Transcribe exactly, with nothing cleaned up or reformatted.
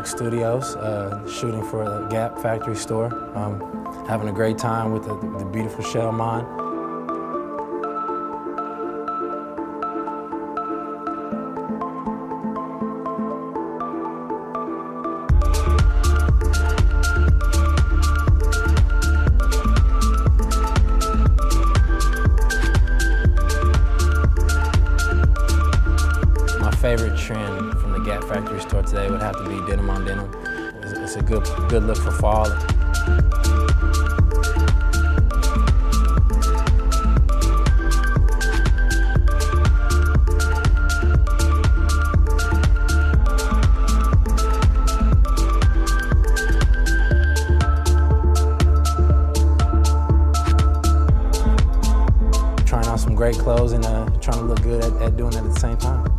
studios, uh, shooting for the Gap factory store. Um, having a great time with the, the beautiful shell mine. My favorite trend from the Gap factory store today would have to be denim on denim. It's, it's a good, good look for fall. Trying on some great clothes and uh, trying to look good at, at doing it at the same time.